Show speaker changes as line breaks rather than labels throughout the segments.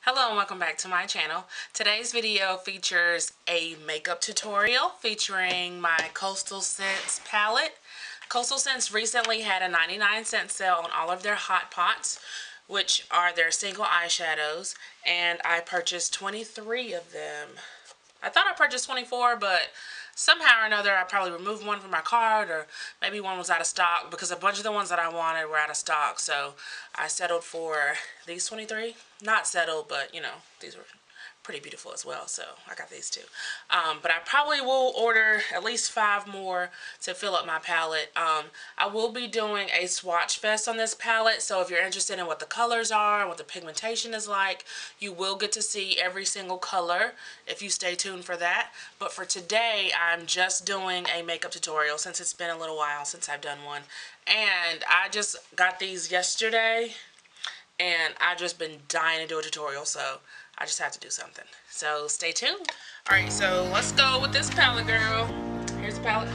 Hello and welcome back to my channel. Today's video features a makeup tutorial featuring my Coastal Scents palette. Coastal Scents recently had a 99-cent sale on all of their hot pots, which are their single eyeshadows, and I purchased 23 of them. I thought I purchased 24, but somehow or another I probably removed one from my cart, or maybe one was out of stock because a bunch of the ones that I wanted were out of stock. So I settled for these 23. Not settled, but you know, these were pretty beautiful as well, so I got these two. But I probably will order at least 5 more to fill up my palette. I will be doing a swatch fest on this palette, so if you're interested in what the colors are and what the pigmentation is like, you will get to see every single color if you stay tuned for that. But for today, I'm just doing a makeup tutorial since it's been a little while since I've done one. And I just got these yesterday, and I've just been dying to do a tutorial, so I just have to do something. So stay tuned. Alright, so let's go with this palette, girl. Here's the palette.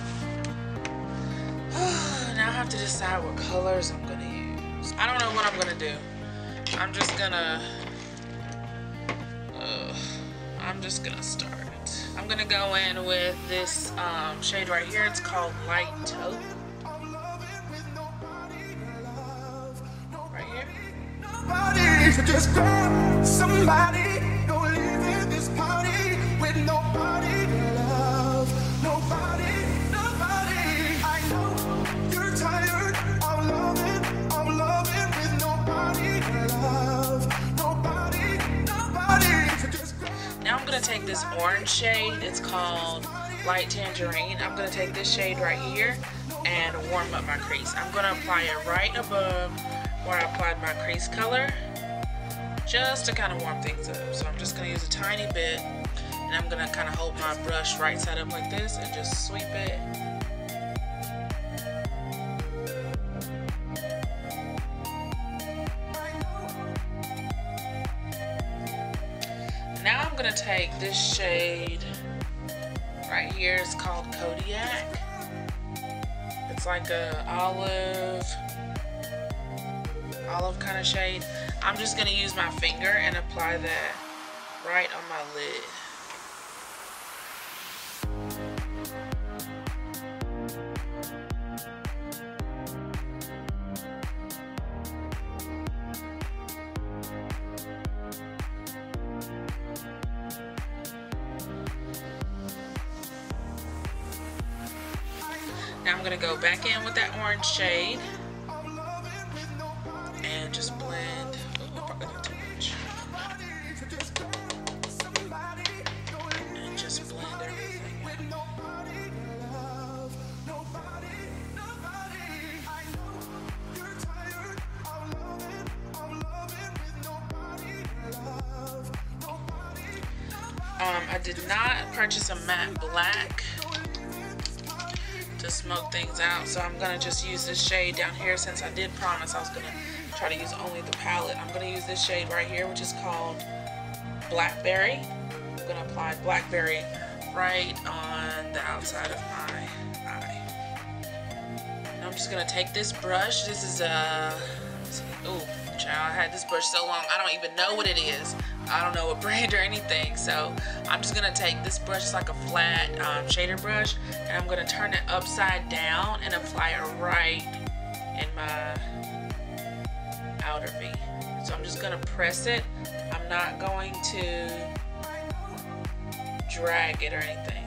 Now I have to decide what colors I'm going to use. I don't know what I'm going to do. I'm just going to start. I'm going to go in with this shade right here. It's called Light Taupe. Right here.
Just grab somebody, go live in this party with nobody to love, nobody. I know you're tired of loving with nobody to love, nobody. Just grab.
Now I'm gonna take this orange shade. It's called Light Tangerine. I'm gonna take this shade right here and warm up my crease. I'm gonna apply it right above where I applied my crease color, just to kind of warm things up. So I'm just going to use a tiny bit, and I'm going to kind of hold my brush right side up like this and just sweep it. Now I'm going to take this shade right here. It's called Kodiak. It's like a olive kind of shade. I'm just going to use my finger and apply that right on my lid. Now I'm going to go back in with that orange shade and just blend. Oh, probably not too much. And just blend everything. I did not purchase a matte black to smoke things out, so I'm gonna just use this shade down here since I did promise I was gonna try to use only the palette. I'm going to use this shade right here, which is called Blackberry. I'm going to apply Blackberry right on the outside of my eye. And I'm just going to take this brush. This is oh, child, I had this brush so long, I don't even know what it is. I don't know what brand or anything. So I'm just going to take this brush. It's like a flat shader brush, and I'm going to turn it upside down and apply it right in my outer V. So I'm just going to press it. I'm not going to drag it or anything.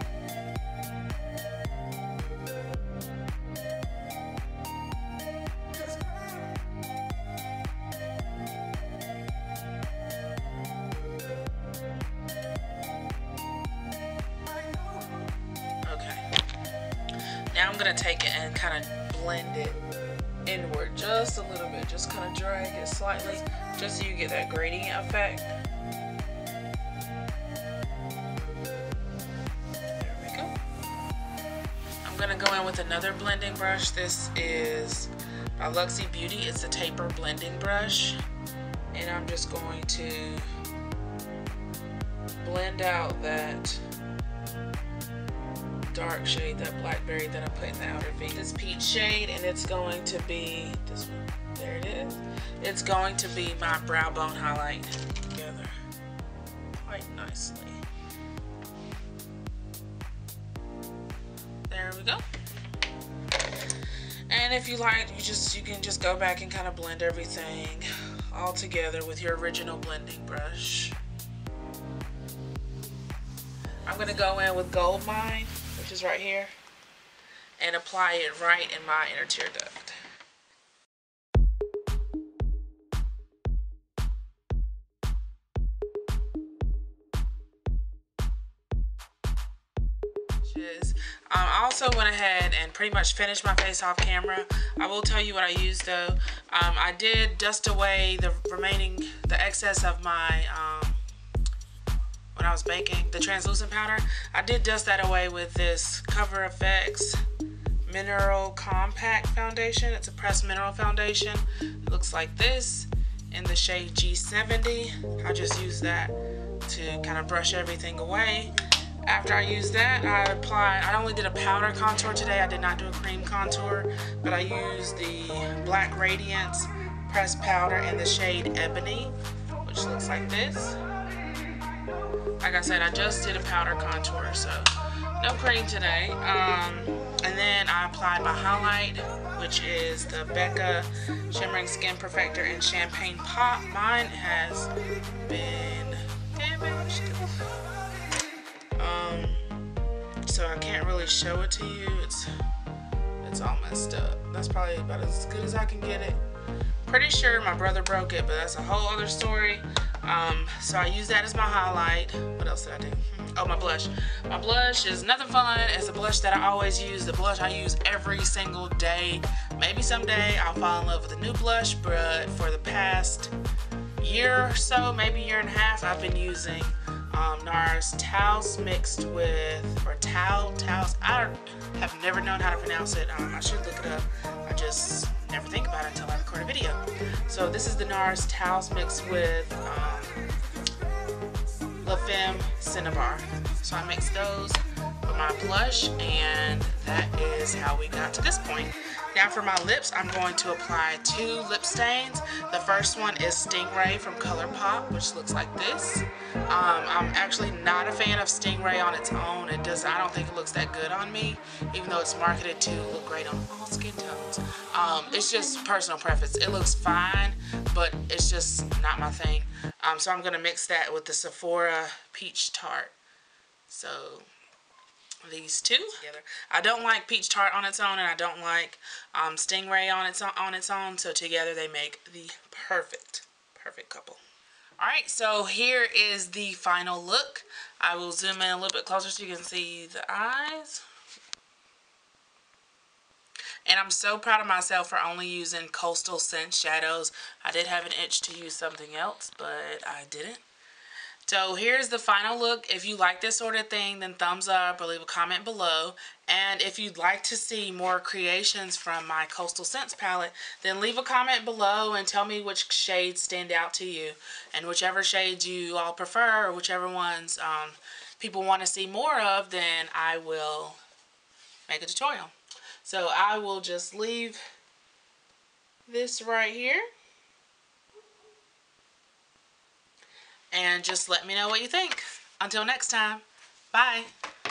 Okay. Now I'm going to take it and kind of blend it inward just a little bit, just kind of drag it slightly, just so you get that gradient effect. There we go. I'm gonna go in with another blending brush. This is by Luxie Beauty. It's a taper blending brush, and I'm just going to blend out that dark shade, that Blackberry that I put in the outer V. This peach shade, and it's going to be this one. There it is. It's going to be my brow bone highlight together quite nicely. There we go. And if you like, you can just go back and kind of blend everything all together with your original blending brush. I'm going to go in with Goldmine, which is right here, and apply it right in my inner tear duct. I also went ahead and pretty much finished my face off camera. I will tell you what I used though. I did dust away the excess of my, when I was baking, the translucent powder. I did dust that away with this Cover FX Mineral Compact Foundation. It's a pressed mineral foundation. It looks like this in the shade G70. I just used that to kind of brush everything away. After I used that, I only did a powder contour today. I did not do a cream contour, but I used the Black Radiance pressed powder in the shade Ebony, which looks like this. Like I said, I just did a powder contour, so no cream today. And then I applied my highlight, which is the Becca Shimmering Skin Perfector in Champagne Pop. Mine has been damaged. So I can't really show it to you. It's all messed up. That's probably about as good as I can get it. Pretty sure my brother broke it, but that's a whole other story. So I use that as my highlight. What else did I do? Oh, my blush. My blush is nothing fun. It's a blush that I always use. The blush I use every single day. Maybe someday I'll fall in love with a new blush, but for the past year or so, maybe year and a half, I've been using Nars Taos mixed with, or Taos. I have never known how to pronounce it. I should look it up. I just never think about it until I record a video. So this is the Nars Taos mixed with La Femme Cinnabar. So I mixed those with my blush, and that is how we got to this point. Now for my lips, I'm going to apply 2 lip stains. The first one is StingRaye from ColourPop, which looks like this. I'm actually not a fan of StingRaye on its own. I don't think it looks that good on me, even though it's marketed to look great on all skin tones. It's just personal preference. It looks fine, but it's just not my thing. So I'm going to mix that with the Sephora Peach Tart. So these two together. I don't like Peach Tart on its own, and I don't like StingRaye on its own. So together they make the perfect couple. Alright, so here is the final look. I will zoom in a little bit closer so you can see the eyes. And I'm so proud of myself for only using Coastal Scent shadows. I did have an itch to use something else, but I didn't. So here's the final look. If you like this sort of thing, then thumbs up or leave a comment below. And if you'd like to see more creations from my Coastal Scents palette, then leave a comment below and tell me which shades stand out to you. And whichever shades you all prefer, or whichever ones people want to see more of, then I will make a tutorial. So I will just leave this right here. And just let me know what you think. Until next time, bye.